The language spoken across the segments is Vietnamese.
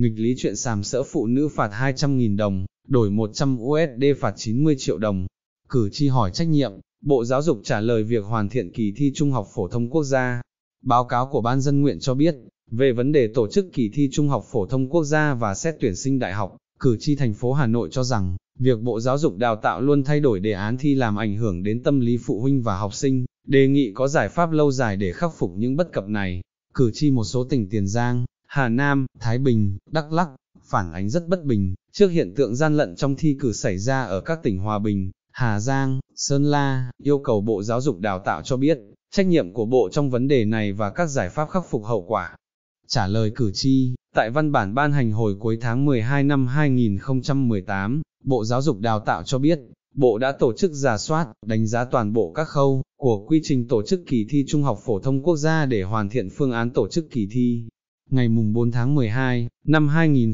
nghịch lý chuyện sàm sỡ phụ nữ phạt 200.000 đồng, đổi 100 USD phạt 90 triệu đồng. Cử tri hỏi trách nhiệm, Bộ Giáo dục trả lời việc hoàn thiện kỳ thi Trung học phổ thông quốc gia. Báo cáo của Ban Dân nguyện cho biết, về vấn đề tổ chức kỳ thi Trung học phổ thông quốc gia và xét tuyển sinh đại học, cử tri thành phố Hà Nội cho rằng, việc Bộ Giáo dục Đào tạo luôn thay đổi đề án thi làm ảnh hưởng đến tâm lý phụ huynh và học sinh, đề nghị có giải pháp lâu dài để khắc phục những bất cập này. Cử tri một số tỉnh Tiền Giang, Hà Nam, Thái Bình, Đắk Lắk phản ánh rất bất bình trước hiện tượng gian lận trong thi cử xảy ra ở các tỉnh Hòa Bình, Hà Giang, Sơn La, yêu cầu Bộ Giáo dục Đào tạo cho biết trách nhiệm của Bộ trong vấn đề này và các giải pháp khắc phục hậu quả. Trả lời cử tri, tại văn bản ban hành hồi cuối tháng 12 năm 2018, Bộ Giáo dục Đào tạo cho biết, Bộ đã tổ chức rà soát, đánh giá toàn bộ các khâu của quy trình tổ chức kỳ thi Trung học phổ thông quốc gia để hoàn thiện phương án tổ chức kỳ thi. Ngày 4 tháng 12, năm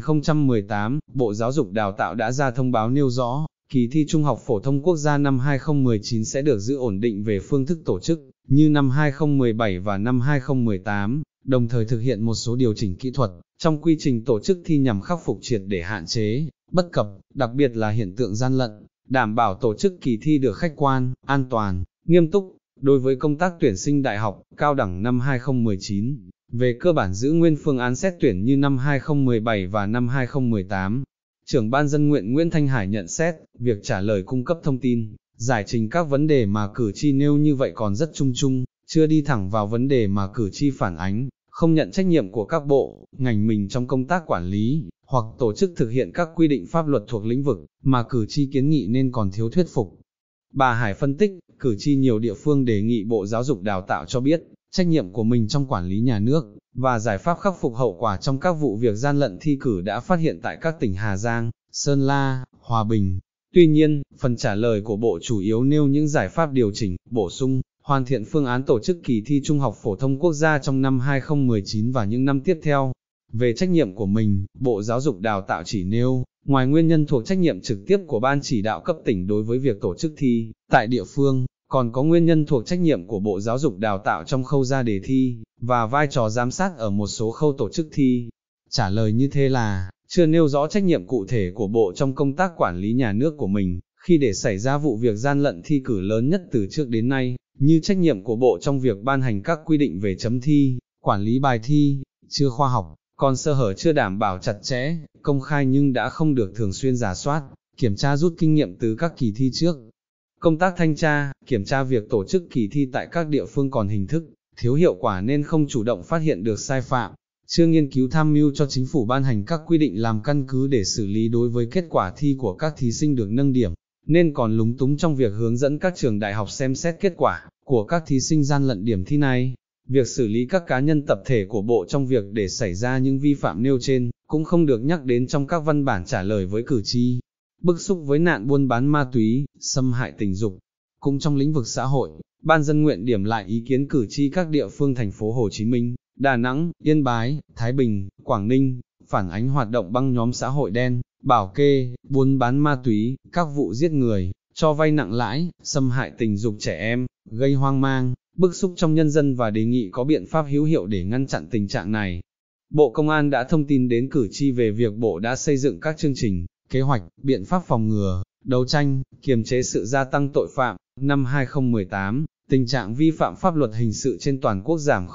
2018, Bộ Giáo dục Đào tạo đã ra thông báo nêu rõ, kỳ thi Trung học phổ thông quốc gia năm 2019 sẽ được giữ ổn định về phương thức tổ chức, như năm 2017 và năm 2018, đồng thời thực hiện một số điều chỉnh kỹ thuật trong quy trình tổ chức thi nhằm khắc phục triệt để hạn chế, bất cập, đặc biệt là hiện tượng gian lận, đảm bảo tổ chức kỳ thi được khách quan, an toàn, nghiêm túc. Đối với công tác tuyển sinh đại học, cao đẳng năm 2019, về cơ bản giữ nguyên phương án xét tuyển như năm 2017 và năm 2018. Trưởng Ban Dân nguyện Nguyễn Thanh Hải nhận xét, việc trả lời cung cấp thông tin, giải trình các vấn đề mà cử tri nêu như vậy còn rất chung chung, chưa đi thẳng vào vấn đề mà cử tri phản ánh, không nhận trách nhiệm của các bộ, ngành mình trong công tác quản lý, hoặc tổ chức thực hiện các quy định pháp luật thuộc lĩnh vực, mà cử tri kiến nghị nên còn thiếu thuyết phục. Bà Hải phân tích, cử tri nhiều địa phương đề nghị Bộ Giáo dục Đào tạo cho biết, trách nhiệm của mình trong quản lý nhà nước, và giải pháp khắc phục hậu quả trong các vụ việc gian lận thi cử đã phát hiện tại các tỉnh Hà Giang, Sơn La, Hòa Bình. Tuy nhiên, phần trả lời của Bộ chủ yếu nêu những giải pháp điều chỉnh, bổ sung, hoàn thiện phương án tổ chức kỳ thi Trung học phổ thông quốc gia trong năm 2019 và những năm tiếp theo. Về trách nhiệm của mình, Bộ Giáo dục Đào tạo chỉ nêu, ngoài nguyên nhân thuộc trách nhiệm trực tiếp của Ban chỉ đạo cấp tỉnh đối với việc tổ chức thi tại địa phương, còn có nguyên nhân thuộc trách nhiệm của Bộ Giáo dục Đào tạo trong khâu ra đề thi, và vai trò giám sát ở một số khâu tổ chức thi. Trả lời như thế là, chưa nêu rõ trách nhiệm cụ thể của Bộ trong công tác quản lý nhà nước của mình, khi để xảy ra vụ việc gian lận thi cử lớn nhất từ trước đến nay, như trách nhiệm của Bộ trong việc ban hành các quy định về chấm thi, quản lý bài thi, chưa khoa học, còn sơ hở chưa đảm bảo chặt chẽ, công khai nhưng đã không được thường xuyên rà soát, kiểm tra rút kinh nghiệm từ các kỳ thi trước. Công tác thanh tra, kiểm tra việc tổ chức kỳ thi tại các địa phương còn hình thức, thiếu hiệu quả nên không chủ động phát hiện được sai phạm, chưa nghiên cứu tham mưu cho chính phủ ban hành các quy định làm căn cứ để xử lý đối với kết quả thi của các thí sinh được nâng điểm, nên còn lúng túng trong việc hướng dẫn các trường đại học xem xét kết quả của các thí sinh gian lận điểm thi này. Việc xử lý các cá nhân tập thể của Bộ trong việc để xảy ra những vi phạm nêu trên, cũng không được nhắc đến trong các văn bản trả lời với cử tri. Bức xúc với nạn buôn bán ma túy, xâm hại tình dục. Cũng trong lĩnh vực xã hội, Ban Dân nguyện điểm lại ý kiến cử tri các địa phương thành phố Hồ Chí Minh, Đà Nẵng, Yên Bái, Thái Bình, Quảng Ninh, phản ánh hoạt động băng nhóm xã hội đen, bảo kê, buôn bán ma túy, các vụ giết người, cho vay nặng lãi, xâm hại tình dục trẻ em, gây hoang mang, bức xúc trong nhân dân và đề nghị có biện pháp hữu hiệu để ngăn chặn tình trạng này. Bộ Công an đã thông tin đến cử tri về việc Bộ đã xây dựng các chương trình, kế hoạch, biện pháp phòng ngừa, đấu tranh, kiềm chế sự gia tăng tội phạm. Năm 2018, tình trạng vi phạm pháp luật hình sự trên toàn quốc giảm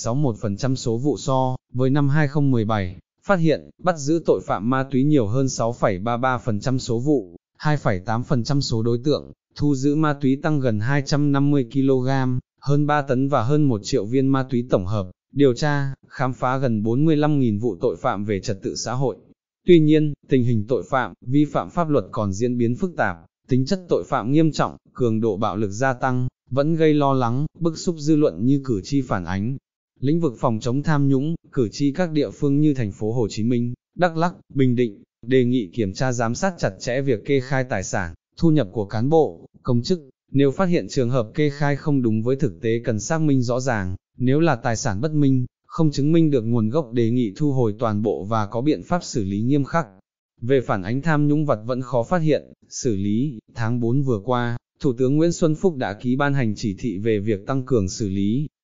0,61% số vụ so với năm 2017, phát hiện, bắt giữ tội phạm ma túy nhiều hơn 6,33% số vụ, 2,8% số đối tượng, thu giữ ma túy tăng gần 250 kg, hơn 3 tấn và hơn 1 triệu viên ma túy tổng hợp, điều tra, khám phá gần 45.000 vụ tội phạm về trật tự xã hội. Tuy nhiên, tình hình tội phạm, vi phạm pháp luật còn diễn biến phức tạp, tính chất tội phạm nghiêm trọng, cường độ bạo lực gia tăng, vẫn gây lo lắng, bức xúc dư luận như cử tri phản ánh. Lĩnh vực phòng chống tham nhũng, cử tri các địa phương như thành phố Hồ Chí Minh, Đắk Lắk, Bình Định, đề nghị kiểm tra giám sát chặt chẽ việc kê khai tài sản, thu nhập của cán bộ, công chức. Nếu phát hiện trường hợp kê khai không đúng với thực tế cần xác minh rõ ràng, nếu là tài sản bất minh, không chứng minh được nguồn gốc đề nghị thu hồi toàn bộ và có biện pháp xử lý nghiêm khắc. Về phản ánh tham nhũng vặt vẫn khó phát hiện, xử lý, tháng 4 vừa qua, Thủ tướng Nguyễn Xuân Phúc đã ký ban hành chỉ thị về việc tăng cường xử lý,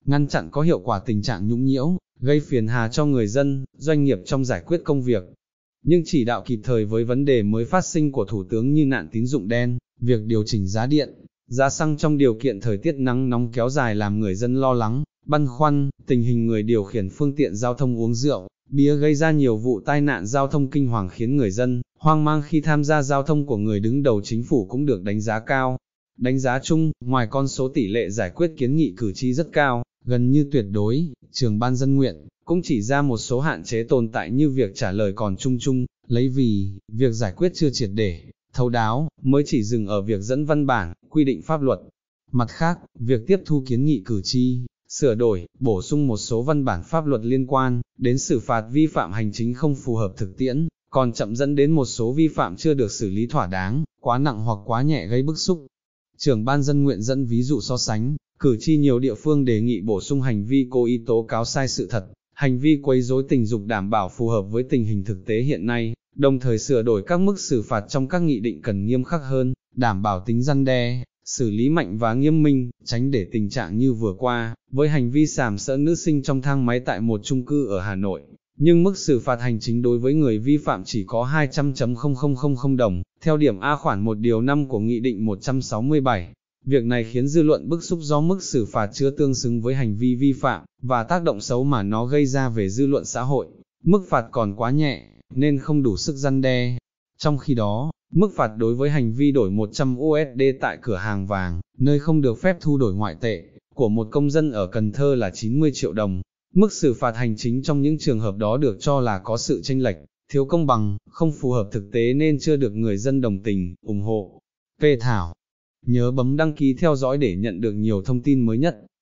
ngăn chặn có hiệu quả tình trạng nhũng nhiễu, gây phiền hà cho người dân, doanh nghiệp trong giải quyết công việc. Nhưng chỉ đạo kịp thời với vấn đề mới phát sinh của Thủ tướng như nạn tín dụng đen, việc điều chỉnh giá điện, giá xăng trong điều kiện thời tiết nắng nóng kéo dài làm người dân lo lắng, băn khoăn, tình hình người điều khiển phương tiện giao thông uống rượu, bia gây ra nhiều vụ tai nạn giao thông kinh hoàng khiến người dân hoang mang khi tham gia giao thông của người đứng đầu chính phủ cũng được đánh giá cao. Đánh giá chung, ngoài con số tỷ lệ giải quyết kiến nghị cử tri rất cao, gần như tuyệt đối, Trưởng ban dân nguyện cũng chỉ ra một số hạn chế tồn tại như việc trả lời còn chung chung, lấy vì, việc giải quyết chưa triệt để, thấu đáo, mới chỉ dừng ở việc dẫn văn bản, quy định pháp luật. Mặt khác, việc tiếp thu kiến nghị cử tri, sửa đổi, bổ sung một số văn bản pháp luật liên quan đến xử phạt vi phạm hành chính không phù hợp thực tiễn, còn chậm dẫn đến một số vi phạm chưa được xử lý thỏa đáng, quá nặng hoặc quá nhẹ gây bức xúc. Trưởng ban dân nguyện dẫn ví dụ so sánh, cử tri nhiều địa phương đề nghị bổ sung hành vi cố ý tố cáo sai sự thật, hành vi quấy rối tình dục đảm bảo phù hợp với tình hình thực tế hiện nay, đồng thời sửa đổi các mức xử phạt trong các nghị định cần nghiêm khắc hơn, đảm bảo tính răn đe, xử lý mạnh và nghiêm minh, tránh để tình trạng như vừa qua, với hành vi sàm sỡ nữ sinh trong thang máy tại một chung cư ở Hà Nội. Nhưng mức xử phạt hành chính đối với người vi phạm chỉ có 200.0000 đồng, theo điểm A khoản 1 điều 5 của Nghị định 167. Việc này khiến dư luận bức xúc do mức xử phạt chưa tương xứng với hành vi vi phạm, và tác động xấu mà nó gây ra về dư luận xã hội. Mức phạt còn quá nhẹ, nên không đủ sức răn đe. Trong khi đó, mức phạt đối với hành vi đổi 100 USD tại cửa hàng vàng, nơi không được phép thu đổi ngoại tệ, của một công dân ở Cần Thơ là 90 triệu đồng. Mức xử phạt hành chính trong những trường hợp đó được cho là có sự chênh lệch, thiếu công bằng, không phù hợp thực tế nên chưa được người dân đồng tình, ủng hộ. P. Thảo. Nhớ bấm đăng ký theo dõi để nhận được nhiều thông tin mới nhất.